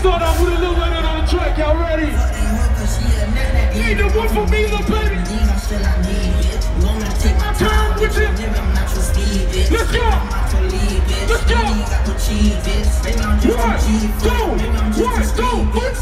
start off with a little Leonard on the track. Y'all ready? Need the one for me, little baby. Turn with it. Let's go. Let's go. 1, 2, 1, 2.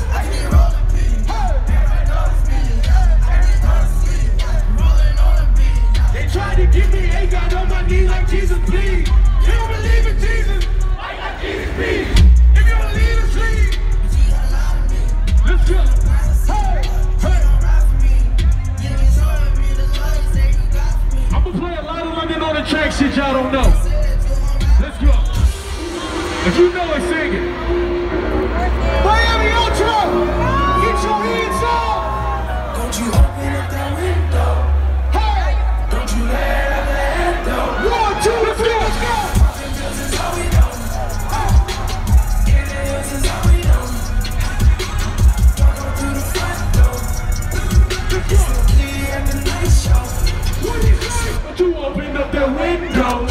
They tried to get me, ain't got on my knees like Jesus, please. You don't believe in Jesus? I got Jesus, please. If you don't leave us, leave. Let's go. Hey, hey. I'm gonna play a lot of London on the track shit y'all don't know. Let's go. If you know it, sing it. Miami Ultra! Get your hands up! Don't you open up that window? Hey! Don't you let up that door? 1, 2, let's go! Let's go! This is how we do. This is how we do. Walk up to the front door. It's the key and the night show. What do you say? Don't you open up that window?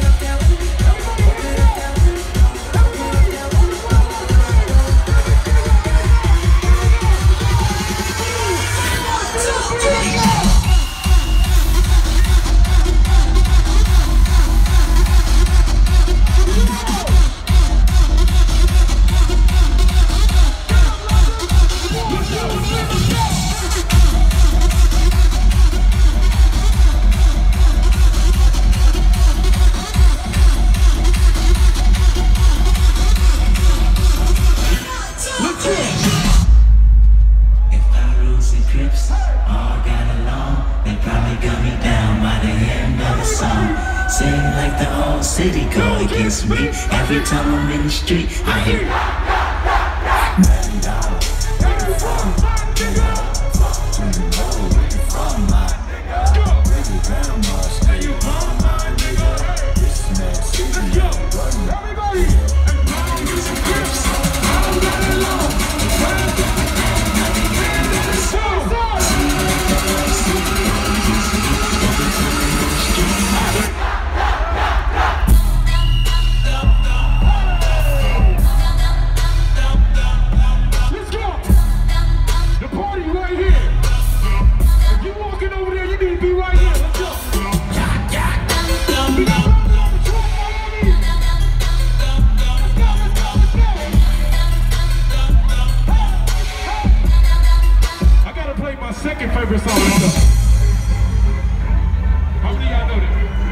City go against me. Every time I'm in the street, I hear second favorite song. How many of y'all know that?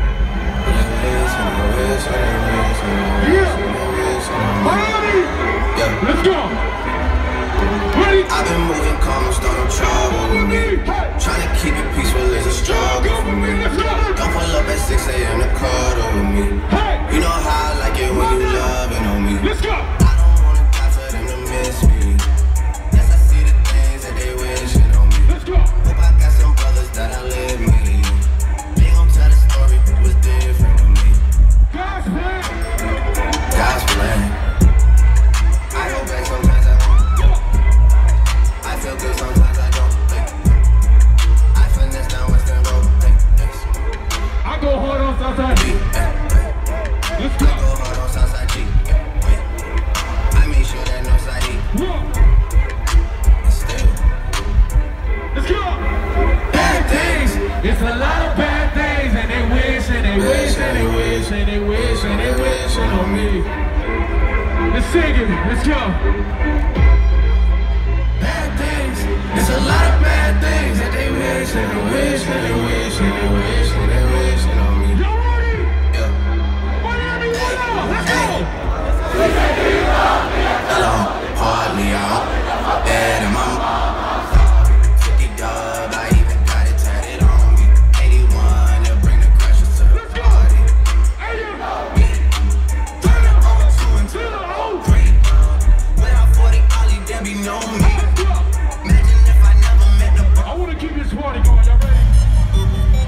Yeah. Miami. Yeah. Let's go. Ready? I've been moving calm, starting trouble with me. Trying to keep it peaceful is a struggle for me. Don't pull up at 6 a.m. to cuddle with me. You know how I like it when you loving on me. Let's go. I don't wanna die for them to miss me. Yes, I see the things that they wishing on me. Let's go. Hope I got some brothers that'll live me. They gon' tell the story, it was different with me. God's plan. God's plan. I go back sometimes I won't. I feel good sometimes I don't. I finesse down Western Road. I go hard on Southside G. Let's go. I go hard on Southside G. I make sure that no side E. Still. Let's go. Bad things. It's a lot of bad things, and they wish, and they wish, and they wish, and they wish, and they wish on me. Let's sing it. Let's go. Bad things. It's a lot of bad things that they wish, and they wish, and they wish, and they wish, and they wish on me. Y'all ready? Yeah. Miami, what up? Let's go. Hello, hardly out. Dead in my 50 dub, I even got it tatted on me. 81, they'll bring the crashers to the party. Turn it on 2 and 3. Without 40 Ollie, there be no me. Imagine if I never met the I want to keep this party going. Y'all ready?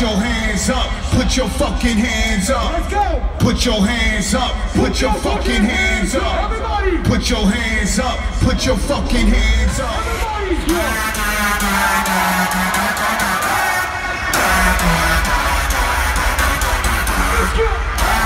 your hands up, put your fucking hands up. Let's go. Put your hands up, put your fucking hands up. Everybody. Put your hands up, put your fucking hands up. Everybody's good. Let's go.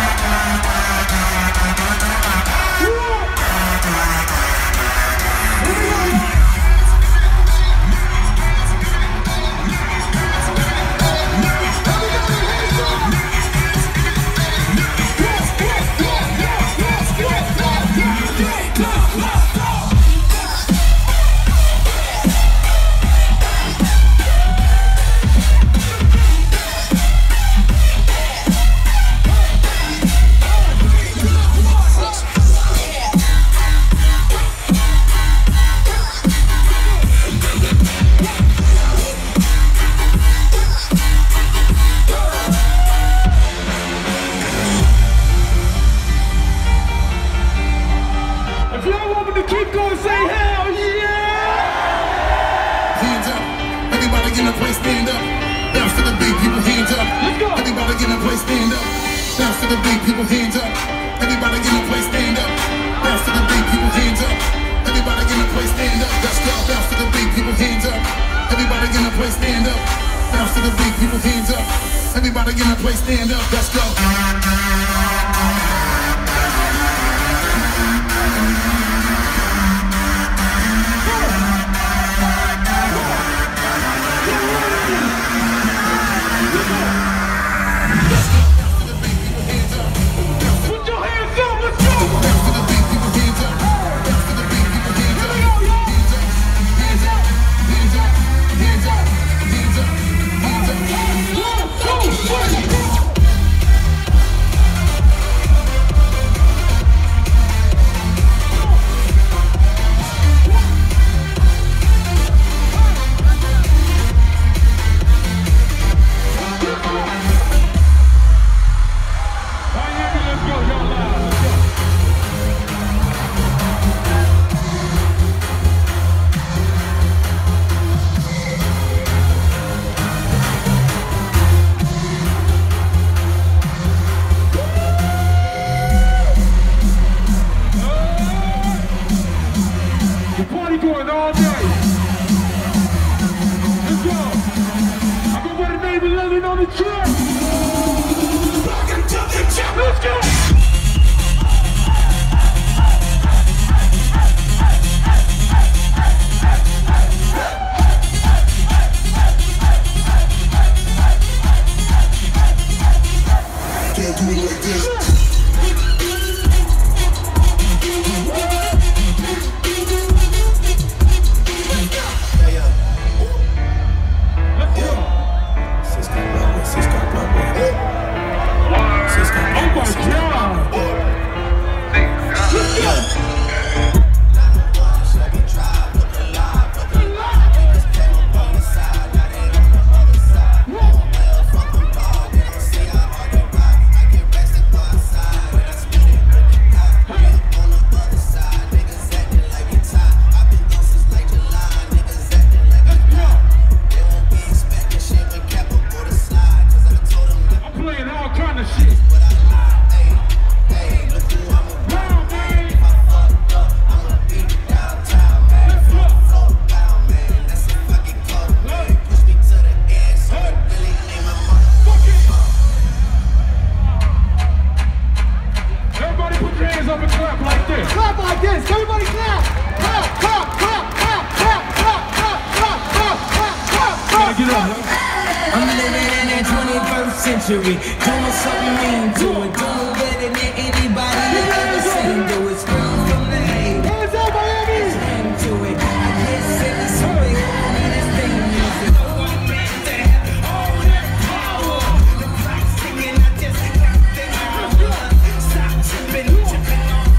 I'm living in the 21st century, doing something mean to it, doing better than anybody you ever seen. Do it strong from the hate. Hands up, Miami! To it, I can't say this so big on this thing. No one man to have all that power. The clock's ticking, I just got the hour. Stop tripping off the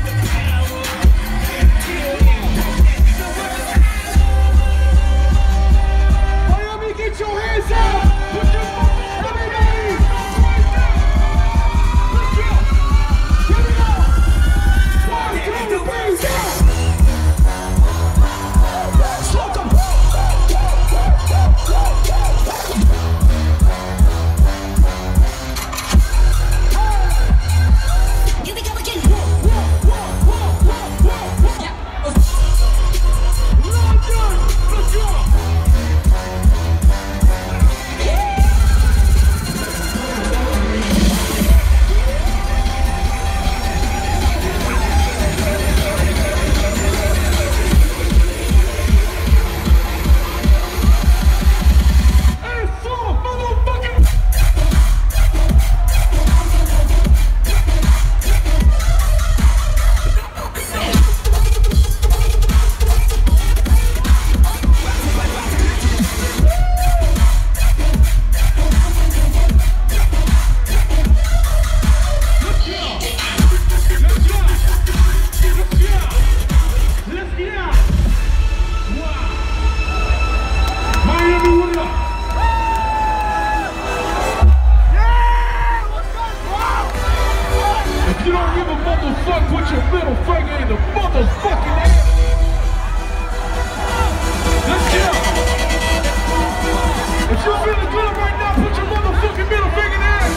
power. Miami, get your hands up! Put your everybody! Let's go! the club right now, put your motherfucking middle finger in the air.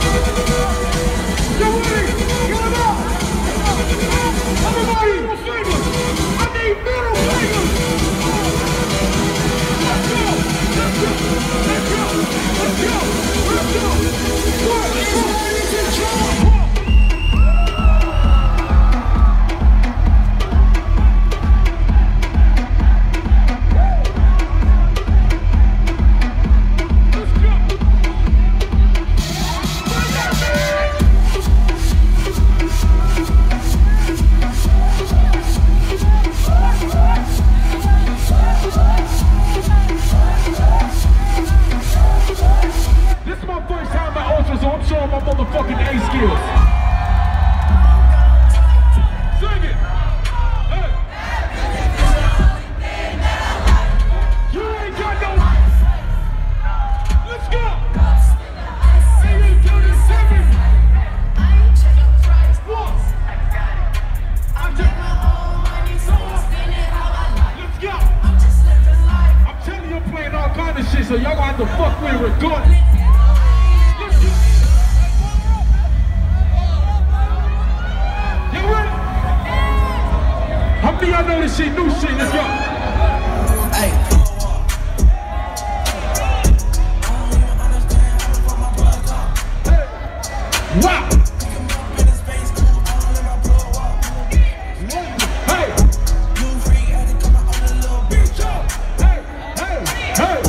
You ready? Get it up. Everybody, middle fingers. I need middle fingers. Let's go. Let's go. Let's go. Let's go. Let's go. What? Everybody's in trouble. My motherfucking A skills. Sing it. Hey. You ain't got no. Let's go. See you do the 7. What? I take my own money, so I spend it how I like. Let's go. I'm just living life. I'm telling you, I'm playing all kind of shit, so y'all gonna have to fuck with it regardless. Let's go. How many y'all know this shit, new shit? Let's go. Hey. Wow. Hey. Hey. Hey. Hey.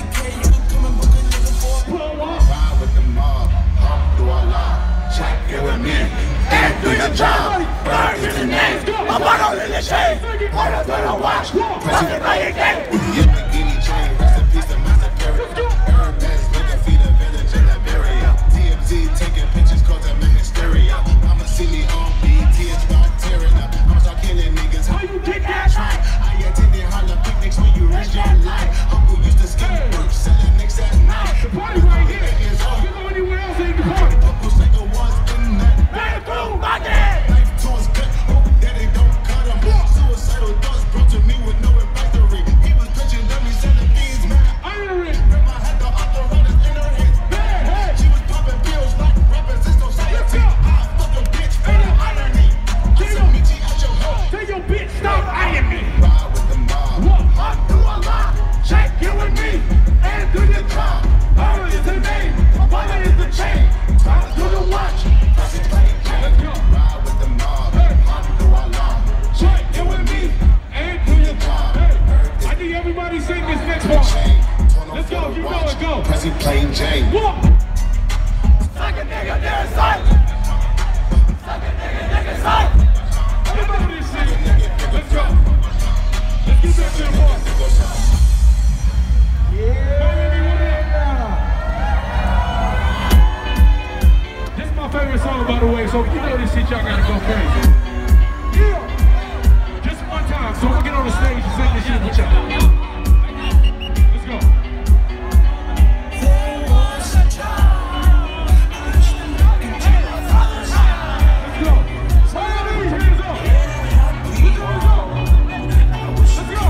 Ride with the mob, hop through our law. Check it with me, and do your job. Burn is the name. I'm out in the shade. Part of the watch. Pressing by your game. Yamagini chain. Rest in peace to Master Perry. Hermes, looking feed a village in Liberia. TMZ taking pictures, causing me hysteria. I'ma see me on BT, it's not tearing up. I'ma start killing niggas. How you get that? I attended Harlem picnics when you risk your life. Uncle used to skip work, selling nicks at night. The party right here. You go anywhere else ain't the party. Uncle Psycho was in that. Let's go, my dad. Life tours cut, hope that they don't cut him. Suicidal thoughts brought to me with no advisory. He was pitching dummies, selling things, man. Iron. Grandma had the arthritis in her hands. Hey. She was popping pills like rappers in society. Let's go. I fuck a bitch for the irony. I said, Michi at your home. Tell your bitch stop eyeing me. Ride with the mob. What? Hop through a lot. Check you with me and do your job. Power is the name, wallet is the chain. Time to the watch. Press it, play, Let's go. ride with the mob. Hey. Hop through a lot. Check you with me and do your job. Hey, I need everybody sing this next part. Let's go, you know it, go. Pressy plain Jane. What? Suck a nigga, their sight. Suck a nigga, sight. You know this shit. Let's go. Let's get back to the part. This is my favorite song, by the way, so you know this shit, y'all gotta go crazy. Yeah. Just one time, so we'll get on the stage and sing this shit with y'all. Let's go. Let's go. Miami, hands up. Let's go. Let's go.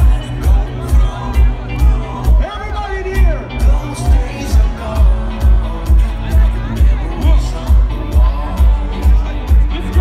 Everybody in here. Let's go.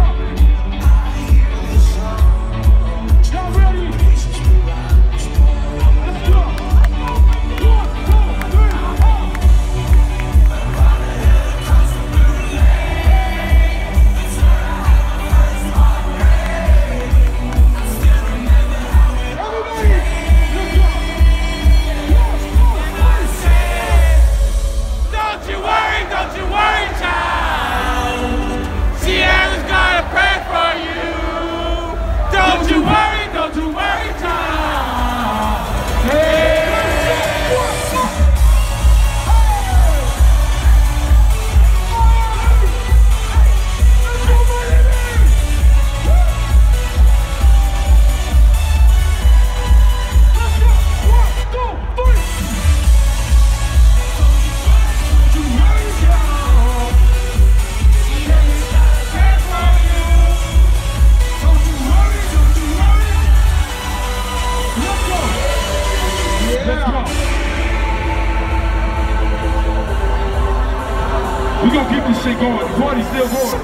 We gonna keep this shit going. The party's still going.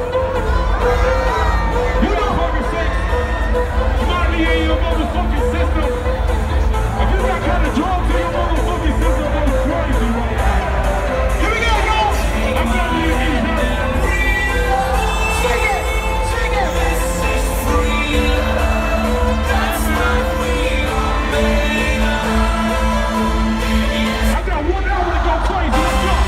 You know fucking sex. Somebody in your motherfucking system. If you got kind of drugs in your motherfucking system, that's crazy right now. Here we go, y'all. I'm gonna leave you here. Sing it. Sing it. This is free love. That's what we are made of. I got 1 hour to go crazy. Let's go.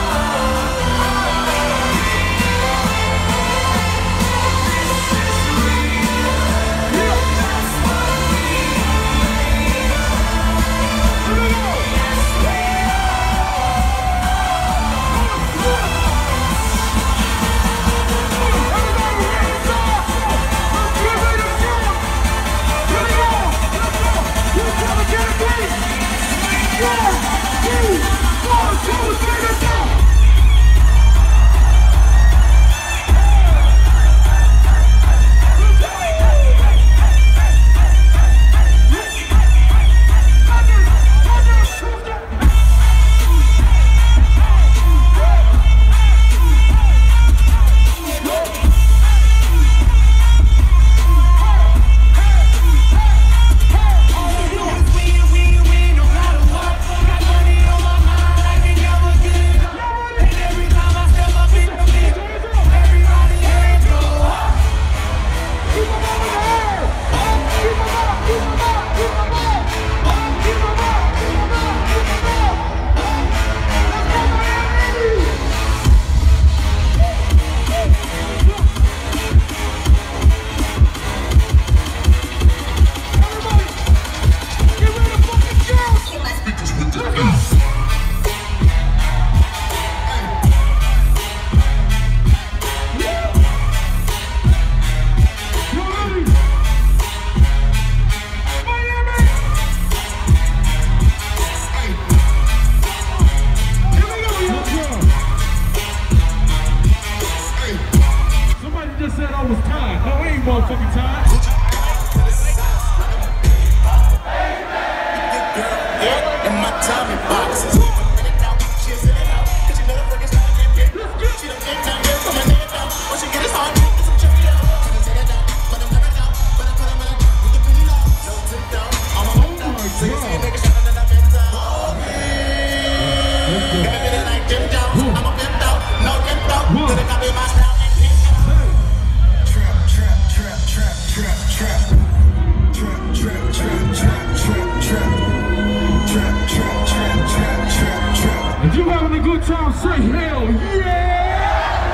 If you having a good time, say hell yeah!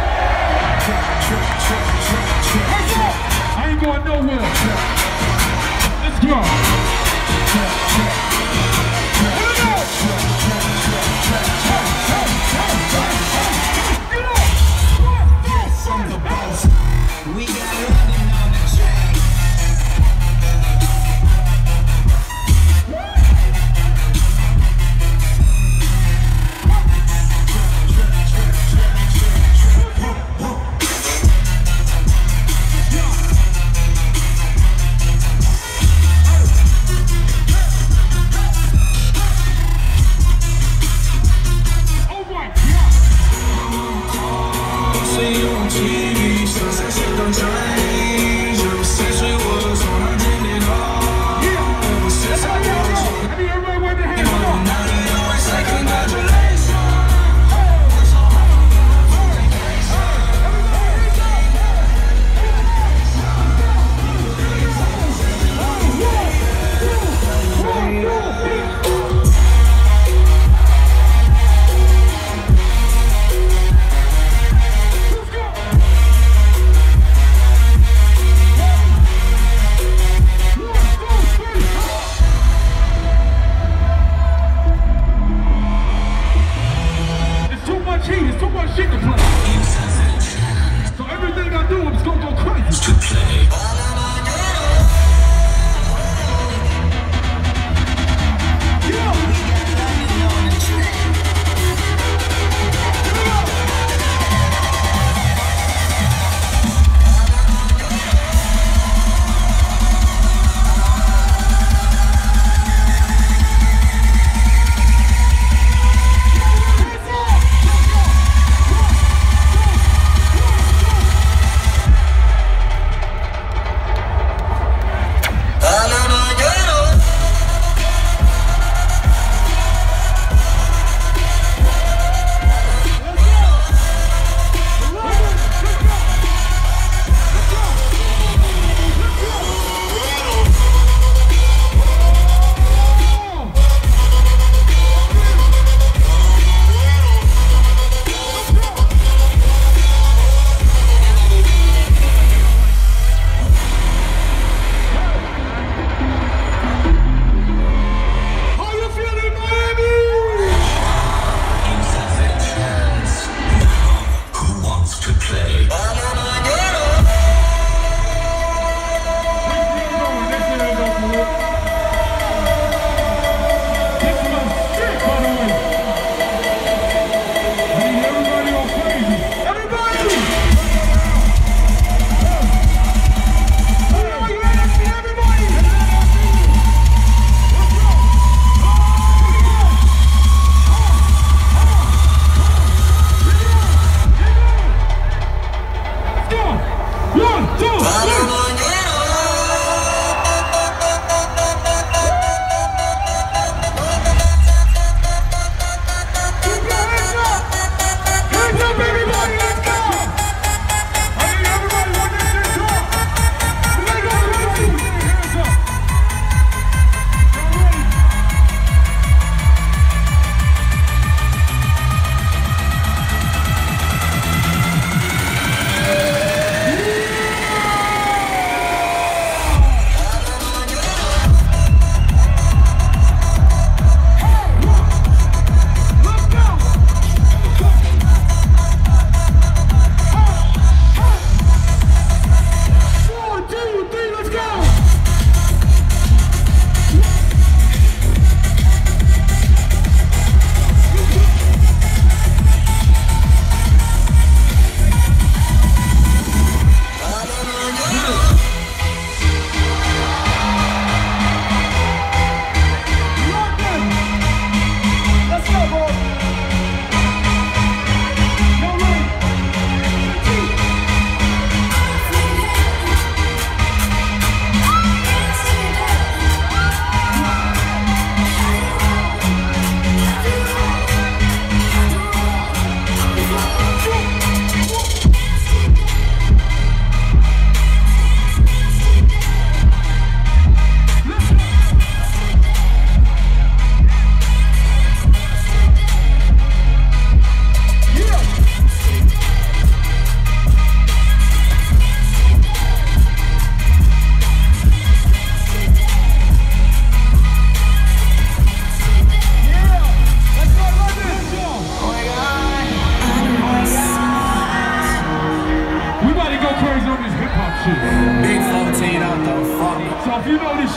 I ain't going nowhere. Let's go. We got running on the track.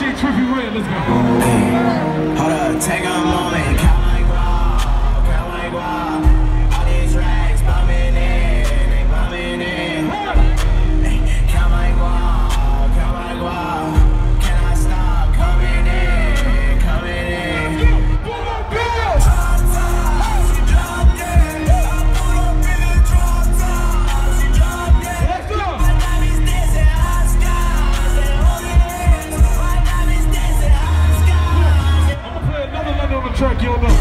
shit, Trippie Redd. Let's go. Hold up, take a moment. Count like wow, count like wow. All these rags bumming in, they bumming in. Count like wow, count like wow. Can I stop coming in, coming in? Drop top, she dropped it. I pull up in the drop top, she dropped it. Let's go. My diamonds dancing high skies, they holding hands. My diamonds dancing high skies. I'm gonna play another line on the track, you'll know.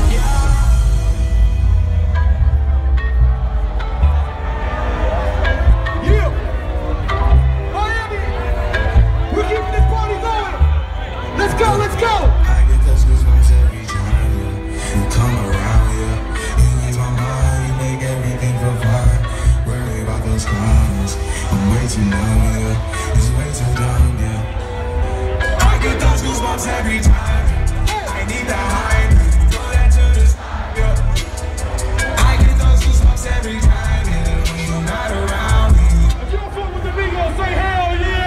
Let's go! I get those goosebumps every time you come around, yeah. You ease my mind, you make everything feel fine. Worry about those clowns, I'm way too numb, yeah. It's way too dumb, yeah. I get those goosebumps every time. I need that high, throw that to the side, yeah. I get those goosebumps every time, yeah. When you're not around me. If y'all fuck with the Migos, say hell yeah!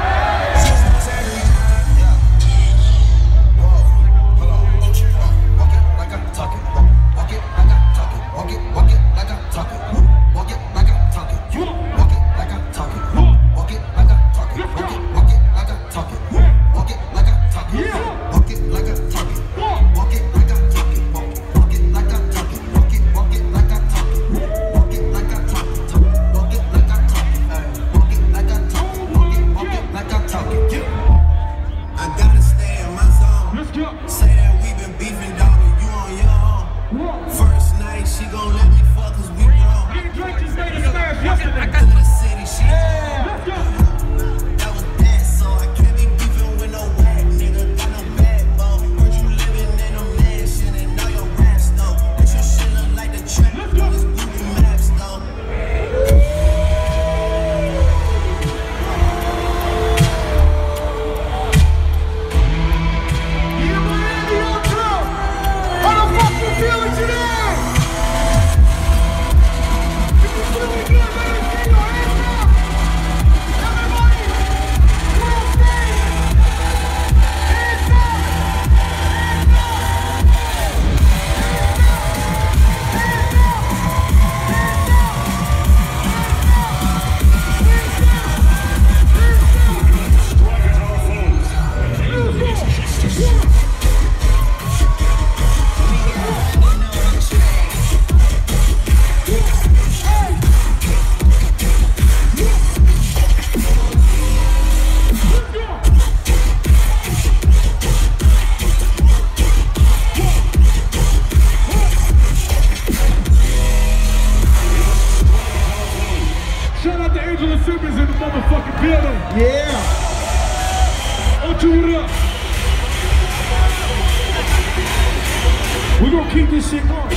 We're gonna keep this shit going.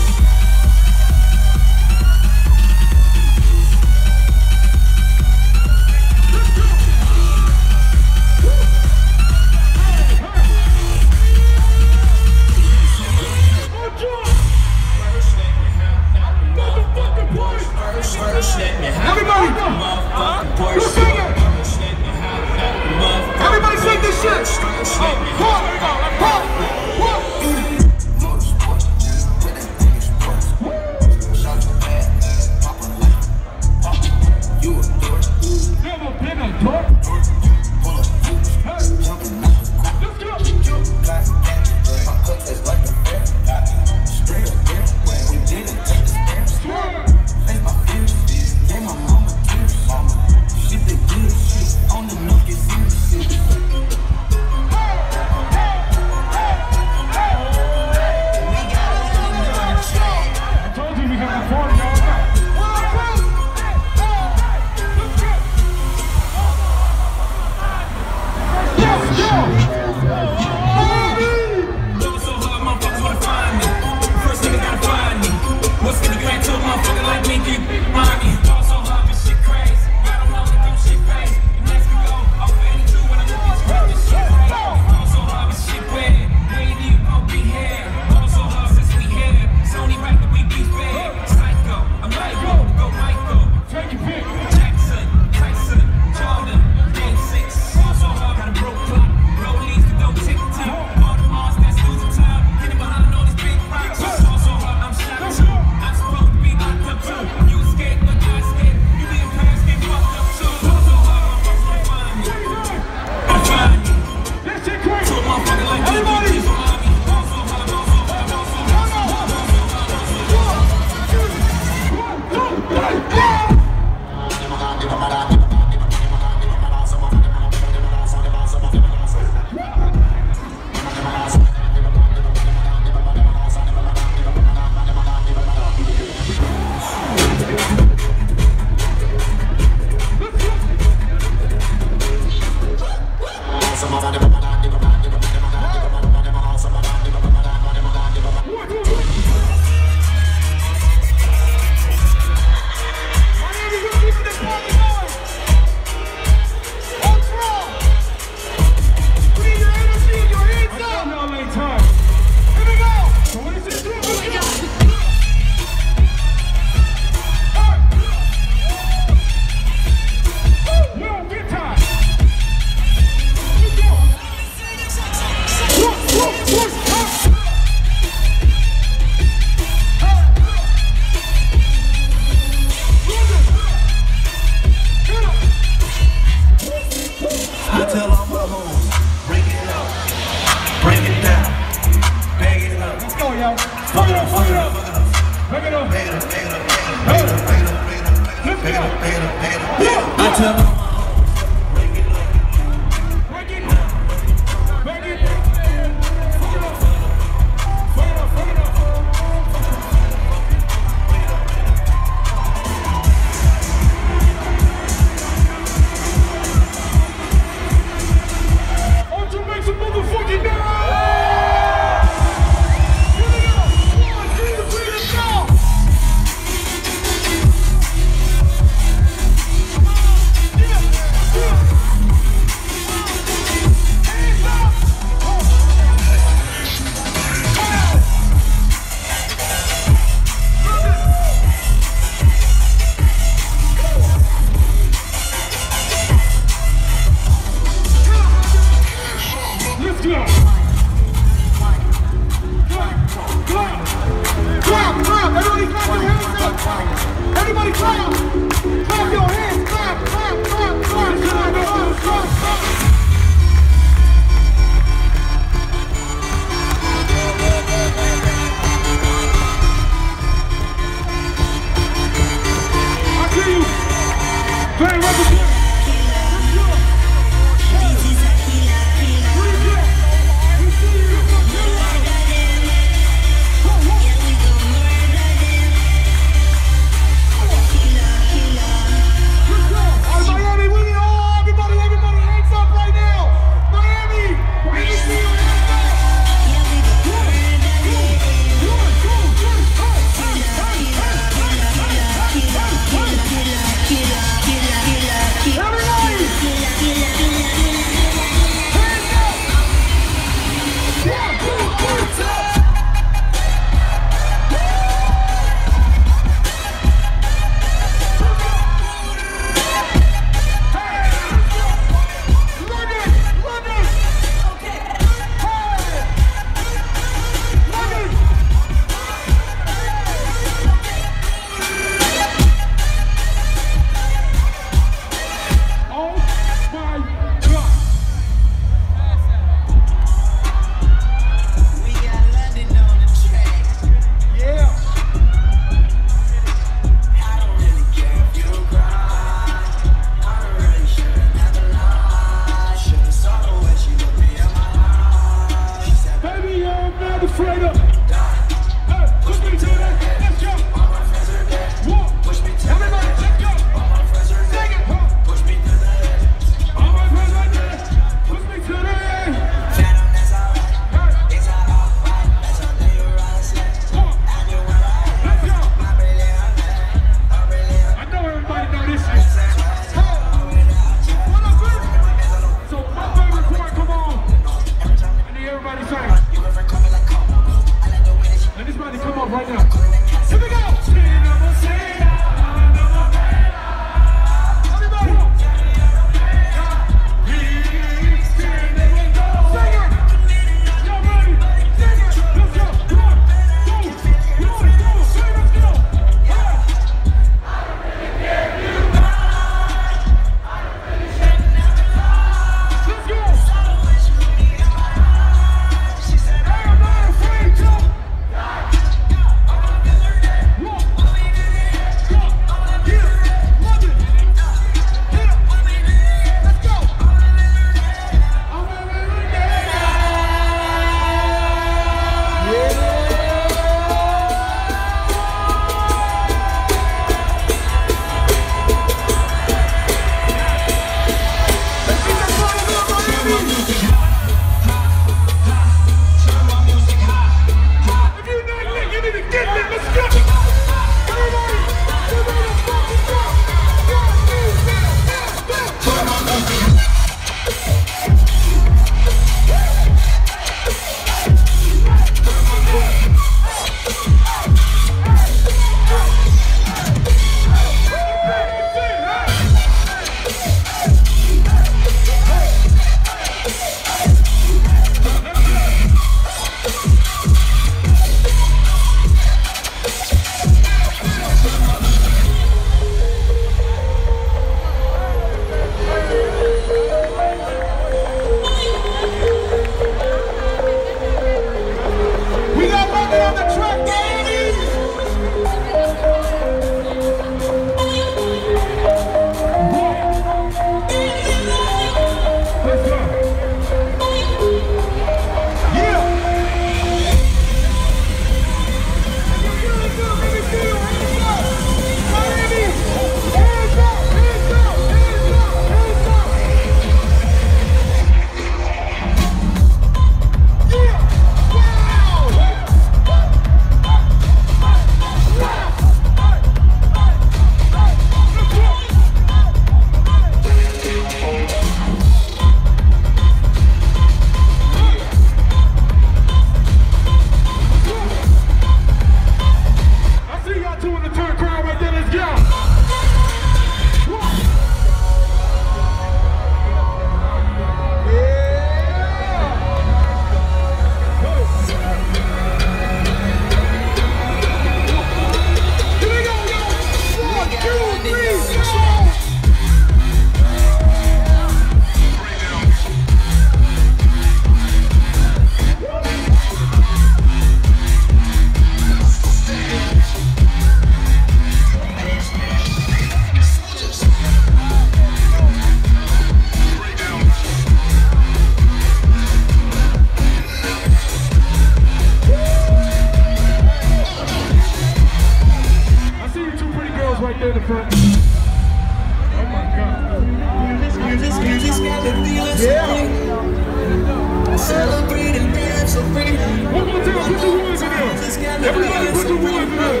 One more time, put your ones in there. Everybody put your ones in there.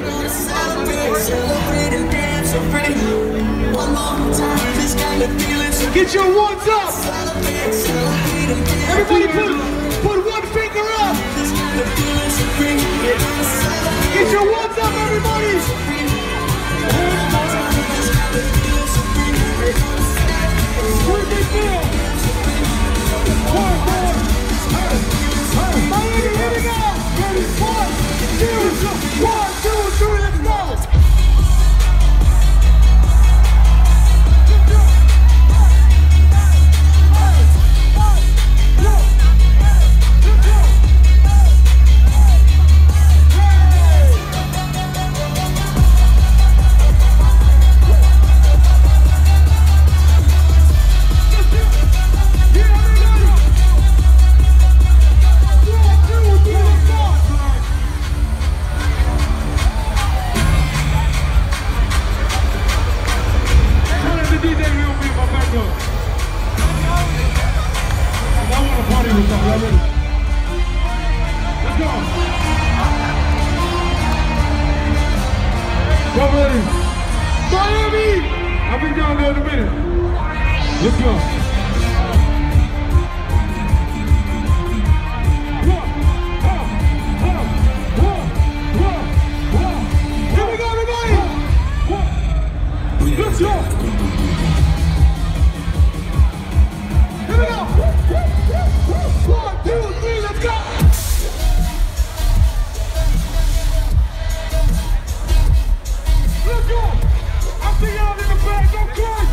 Get your ones up. Everybody put one finger up. Get your ones up, everybody. Where's the feel? One more. Miami, here we go. Ready? 1, 2, 3, let's go. Miami! I'll be down there in a minute. Let's go. Here we go, everybody! Let's go! Here we go! 1, 2, 3, let's go! Let's go! I see y'all in the back, go crazy!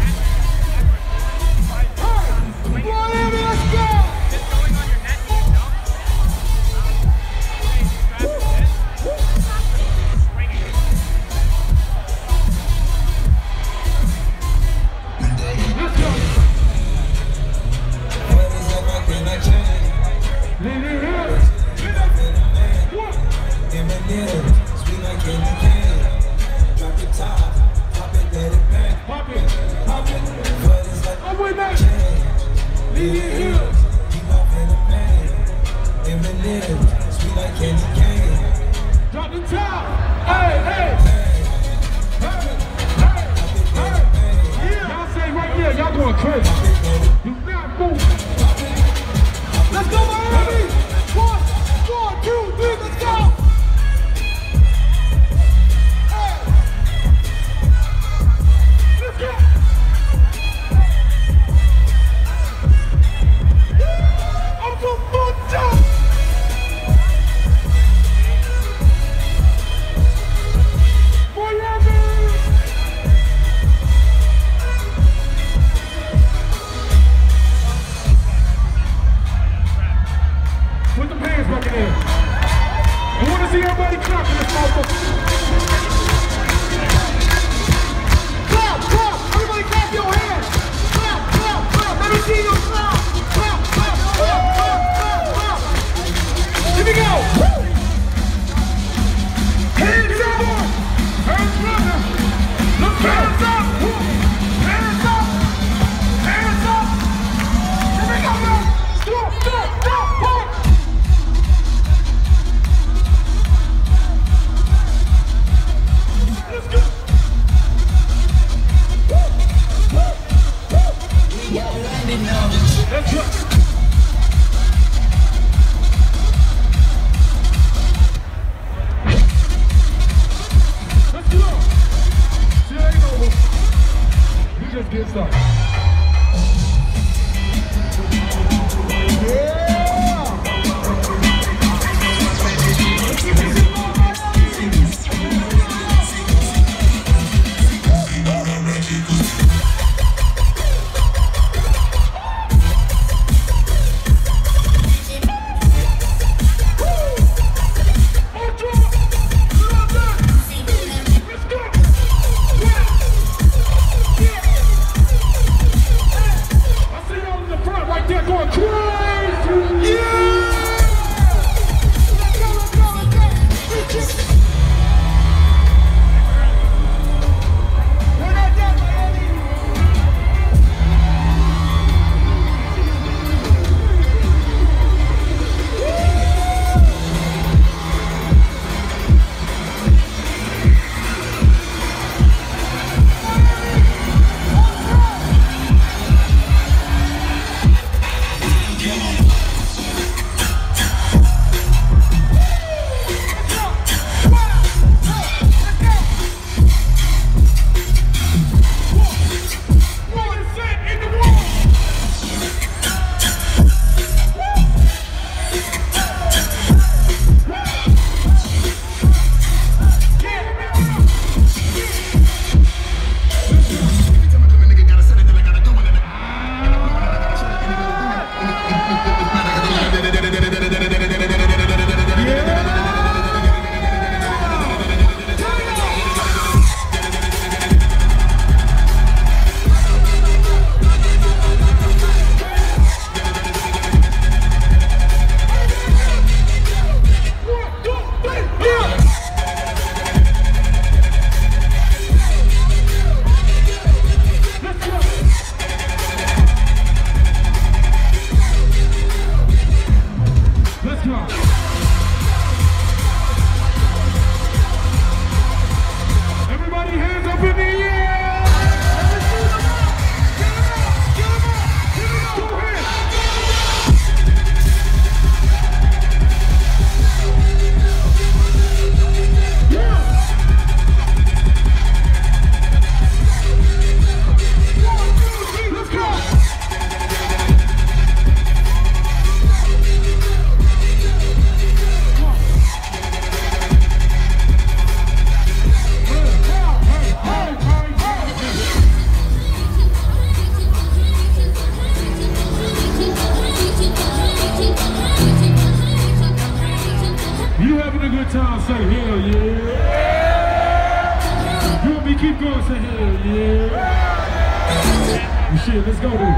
Hey! Miami, let's go! Just going on your neck, you don't. Let's go! Lean in here! What? Pop it! Pop it! I'm with that! Lean in here! Drop the top! Hey, hey! Y'all say right here, y'all going crazy. Do not move. Let's go, Miami! 1, 2, 3, let's go! Hey! Let's go! I'm so fucked up! Miami! Put the pants back in there. I want to see everybody clapping this motherfucker. Clap, clap. Everybody clap your hands. Clap, clap, clap. Let me see your clap. Clap, clap, clap, clap, clap, clap. Here we go. Hands up. Hands up. Look, hands up. Hands up. Hands up. Here we go, man. Stop, stop, stop, stop. You having a good time, say hell yeah. You want me to keep going, say hell yeah. Shit, let's go dude.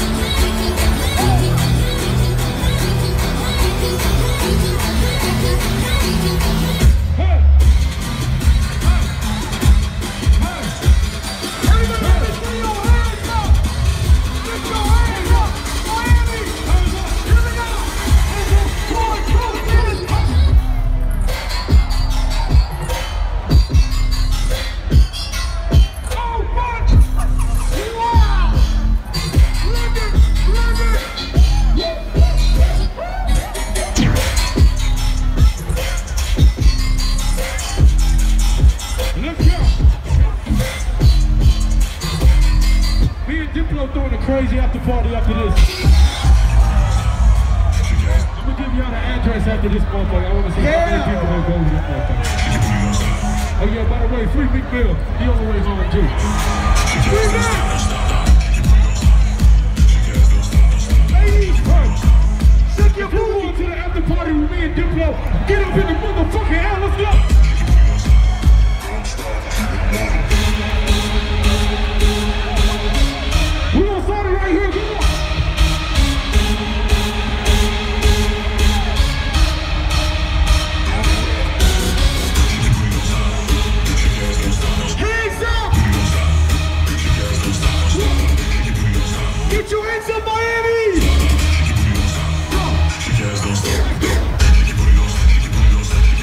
Crazy after party after this. I'm gonna give y'all the address after this motherfucker. I wanna see how many people gonna go with this motherfucker. Oh yeah, by the way, free Big Bill. He on the way home too. Ladies first. Shake your booty. On to the after party with me and Diplo. Get up in the motherfucking air. Let's go. We're gonna start it right here, come on! Hands up! Get your hands up, Miami!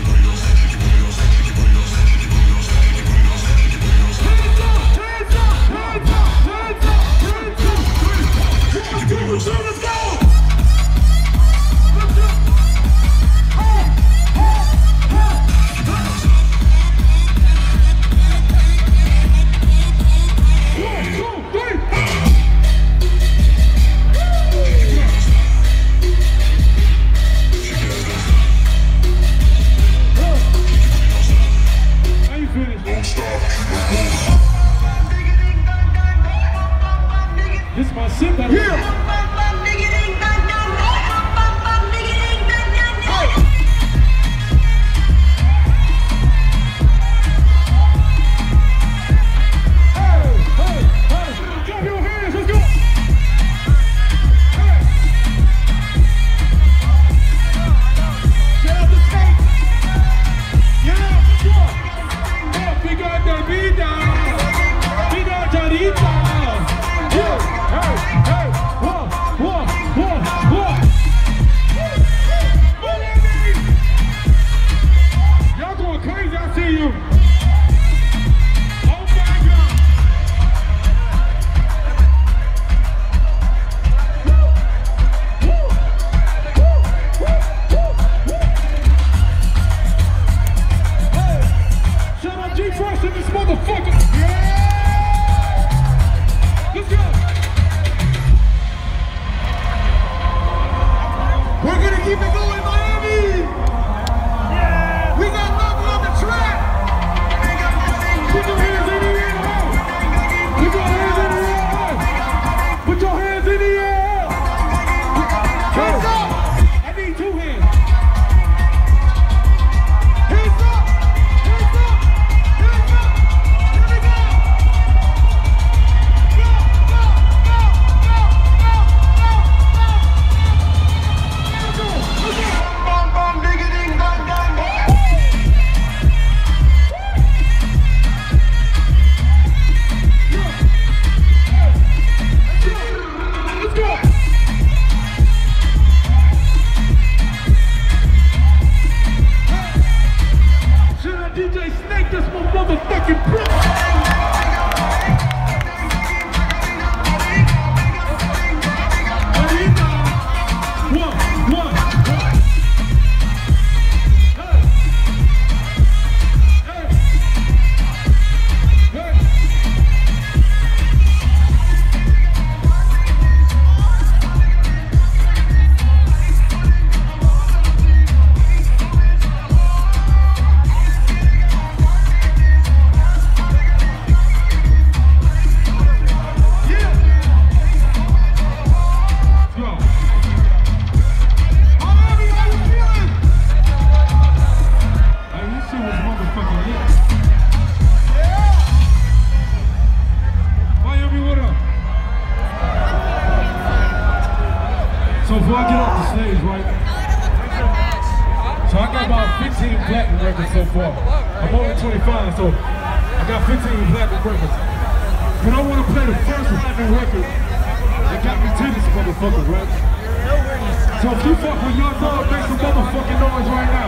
about 15 platinum records so far. I'm only 25, so I got 15 platinum records. But I want to play the first platinum record that got me to this motherfucker, right? So if you fuck with Young Thug, make some motherfucking noise right now.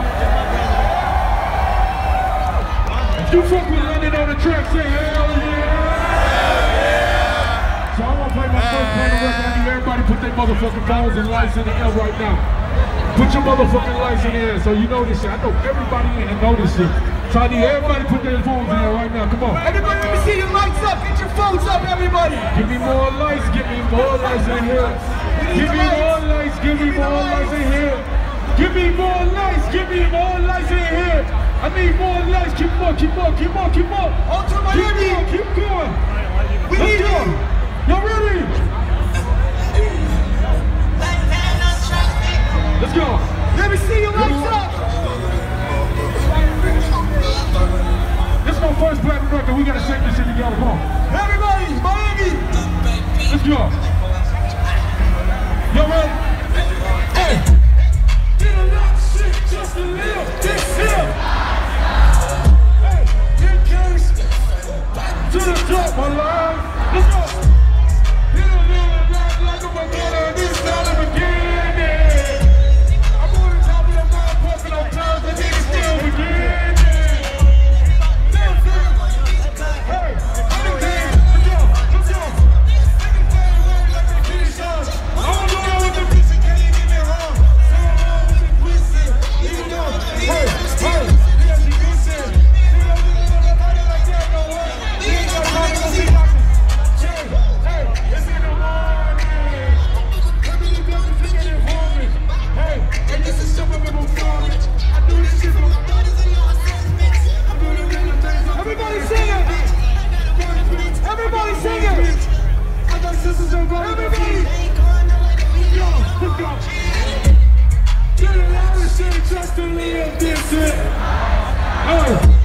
If you fuck with London on the track, say hell yeah! So I want to play my first platinum record. I need everybody put their motherfucking phones and lights in the air right now. Put your motherfucking lights in the air so you know this shit. I know everybody in here know this shit. So I need everybody put their phones in there right now. Come on. Everybody, let me see your lights up. Get your phones up, everybody. Give me more lights. Give me more lights in here. Give me more lights. Give me more lights in here. Give me more lights. Give me more lights in here. I need more lights. Keep on, keep on, keep on, keep on. Ultra Miami. Keep going. Let's go. Y'all ready? Let's go. Let me see your lights up. This is my first platinum record. We gotta shake this shit together. Come on. Everybody, Miami. Let's go. Y'all ready? Hey. Get a lot of shit just to live. This here. Hey, get case to the top, my love. Let's go. Get a little lot like a banana. This is not the beginning. I'm on the top of the mountain, pumping on times and it's still beginning. Hey, let's go. Let's go. I don't know what the bitch can't even get me wrong. Hey, hey. Everybody sing it! Everybody sing it! I got sisters and brothers. Everybody! Let's go! Get a lot of shit just to live this shit! Hey!